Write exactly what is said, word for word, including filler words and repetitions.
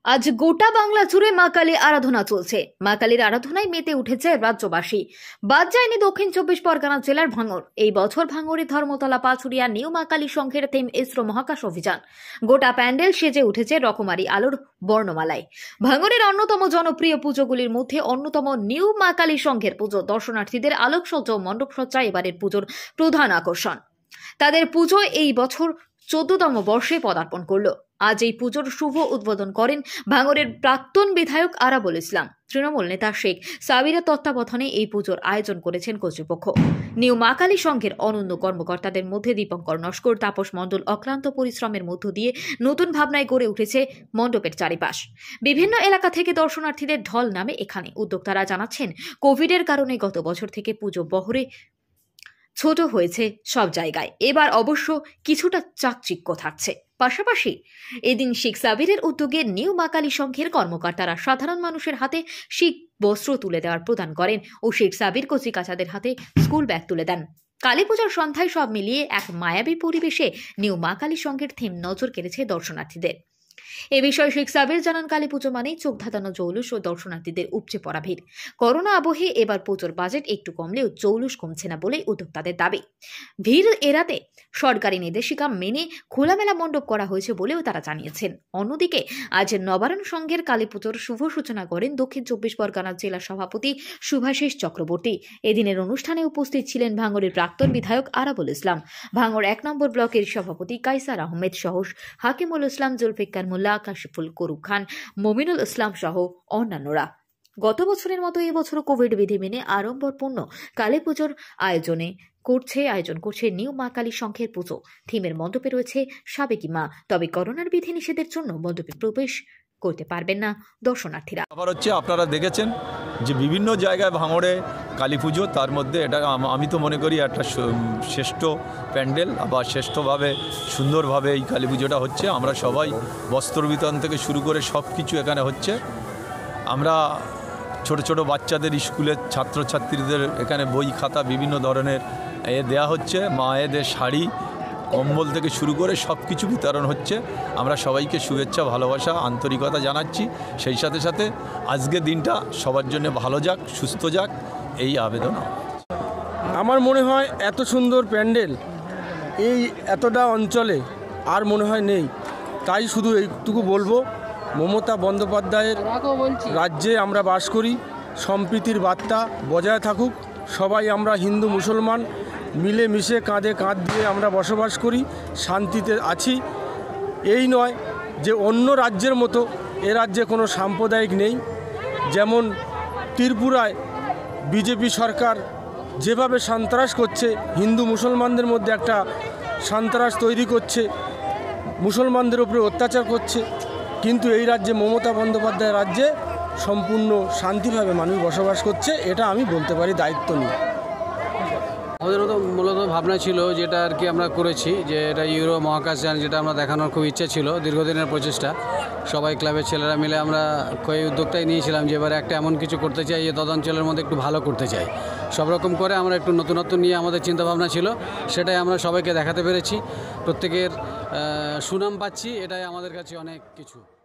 আজ গোটা বাংলা জুড়ে মা কালীর আরাধনা চলছে। মা কালীর আরাধনায় মেতে উঠেছে রাজ্যবাসী। বাদ যায়নি দক্ষিণ চব্বিশ পরগনা জেলার ভাঙড়। এই বছর ভাঙড়ের ধর্মতলা পাচুরিয়া নিউ মা কালী সংঘের থিম ইসরো মহাকাশ অভিযান। গোটা প্যান্ডেল সেজে উঠেছে রকমারি আলোর বর্ণমালায়। ভাঙড়ের অন্যতম জনপ্রিয় পুজোগুলির মধ্যে অন্যতম নিউ মা কালী সংঘের পুজো। দর্শনার্থীদের আলোকসজ্জা ও মণ্ডপসজ্জা এবারের পুজোর প্রধান আকর্ষণ। তাদের পুজোয় এই বছর চোদ্দতম বর্ষে পদার্পণ করল। আজ এই পুজোর শুভ উদ্বোধন করেন ভাঙড়ের প্রাক্তন বিধায়ক আরাবুল ইসলাম। তৃণমূল নেতা শেখ সাবিরের তত্ত্বাবধানে এই পুজোর আয়োজন করেছেন কর্তৃপক্ষ। নিউ মা কালী সংঘের অনন্য কর্মকর্তাদের মধ্যে দীপঙ্কর নস্কর, তাপস মণ্ডল অক্লান্ত পরিশ্রমের মধ্য দিয়ে নতুন ভাবনায় গড়ে উঠেছে মণ্ডপের চারিপাশ। বিভিন্ন এলাকা থেকে দর্শনার্থীদের ঢল নামে এখানে। উদ্যোক্তারা জানাচ্ছেন, কোভিডের কারণে গত বছর থেকে পুজো বহরে ছোট হয়েছে সব জায়গায়। এবার অবশ্য কিছুটা চাকচিক্য থাকছে। পাশাপাশি এদিন শেখ সাবিরের উদ্যোগে নিউ মা কালী সংঘের কর্মকর্তারা সাধারণ মানুষের হাতে শিখ বস্ত্র তুলে দেওয়ার প্রদান করেন ও শেখ সাবির কচিকাচাদের হাতে স্কুল ব্যাগ তুলে দেন। কালী পূজার সন্ধ্যায় সব মিলিয়ে এক মায়াবী পরিবেশে নিউ মা কালী সংঘের থিম নজর কেড়েছে দর্শনার্থীদের। এ বিষয়ে শেখ সাবির জানান, কালী পুজো মানেই চোখ ধাঁধানো জৌলুস ও দর্শনার্থীদের উপচে পড়া ভিড়। করোনা আবহে এবার পুজোর বাজেট একটু কমলেও জৌলুস কমছে না বলেই উদ্যোক্তাদের দাবি। ভিড় এড়াতে সরকারি নির্দেশিকা মেনে খোলামেলা মণ্ডপ করা হয়েছে বলেও তারা জানিয়েছেন। অন্যদিকে আজ নবারণ সংঘের কালী পুজোর শুভ সূচনা করেন দক্ষিণ চব্বিশ পরগনা জেলা সভাপতি শুভাশিস চক্রবর্তী। এদিনের অনুষ্ঠানে উপস্থিত ছিলেন ভাঙড়ের প্রাক্তন বিধায়ক আরাবুল ইসলাম, ভাঙড় এক নম্বর ব্লকের সভাপতি কাইসার আহমেদ সহ হাকিমুল ইসলাম, জুলফিকার মোল্লা, কাশিফুল করুক খান, মমিনুল ইসলাম সহ অন্যান্যরা। গত বছরের মতো এবছরও কোভিড বিধি মেনে আড়ম্বরপূর্ণ কালী পুজোর আয়োজনে করছে আয়োজন করছে নিউ মা কালী সংঘের পুজো। থিমের মণ্ডপে রয়েছে সাবেকি মা। তবে করোনার বিধি নিষেধের জন্য মণ্ডপে প্রবেশ করতে পারবেন না দর্শনার্থীরা। আবার হচ্ছে, আপনারা দেখেছেন যে বিভিন্ন জায়গায় ভাঙড়ে কালী পুজো, তার মধ্যে এটা আমি তো মনে করি একটা শ্রেষ্ঠ প্যান্ডেল বা শ্রেষ্ঠভাবে সুন্দরভাবে এই কালী পুজোটা হচ্ছে। আমরা সবাই বস্ত্র বিতরণ থেকে শুরু করে সব কিছু এখানে হচ্ছে। আমরা ছোট ছোট বাচ্চাদের স্কুলের ছাত্রছাত্রীদের এখানে বই খাতা বিভিন্ন ধরনের এ দেয়া হচ্ছে। মায়েদের শাড়ি কম্বল থেকে শুরু করে সব কিছু বিতরণ হচ্ছে। আমরা সবাইকে শুভেচ্ছা, ভালোবাসা, আন্তরিকতা জানাচ্ছি। সেই সাথে সাথে আজকের দিনটা সবার জন্য ভালো যাক, সুস্থ যাক, এই আবেদন। আমার মনে হয় এত সুন্দর প্যান্ডেল এই এতটা অঞ্চলে আর মনে হয় নেই। তাই শুধু এইটুকু বলবো, মমতা বন্দ্যোপাধ্যায়ের রাজ্যে আমরা বাস করি, সম্প্রীতির বার্তা বজায় থাকুক। সবাই আমরা হিন্দু মুসলমান মিলে মিশে কাঁধে কাঁধ দিয়ে আমরা বসবাস করি, শান্তিতে আছি। এই নয় যে অন্য রাজ্যের মতো এ রাজ্যে কোনো সাম্প্রদায়িক নেই। যেমন ত্রিপুরায় বিজেপি সরকার যেভাবে সন্ত্রাস করছে, হিন্দু মুসলমানদের মধ্যে একটা সন্ত্রাস তৈরি করছে, মুসলমানদের উপরে অত্যাচার করছে, কিন্তু এই রাজ্যে মমতা বন্দ্যোপাধ্যায়ের রাজ্যে সম্পূর্ণ শান্তিভাবে মানুষ বসবাস করছে। এটা আমি বলতে পারি দায়িত্ব নিয়ে। আমাদের তো মূলত ভাবনা ছিল, যেটা আর কি আমরা করেছি, যে এটা ইউরো মহাকাশযান, যেটা আমরা দেখানোর খুব ইচ্ছে ছিল, দীর্ঘদিনের প্রচেষ্টা। সবাই ক্লাবের ছেলেরা মিলে আমরা কয়েক উদ্যোগটাই নিয়েছিলাম যে এবারে একটা এমন কিছু করতে চাই যে তদঞ্চলের মধ্যে একটু ভালো করতে চাই। সব রকম করে আমরা একটু নতুনত্ব নিয়ে আমাদের চিন্তাভাবনা ছিল, সেটাই আমরা সবাইকে দেখাতে পেরেছি। প্রত্যেকের সুনাম পাচ্ছি, এটাই আমাদের কাছে অনেক কিছু।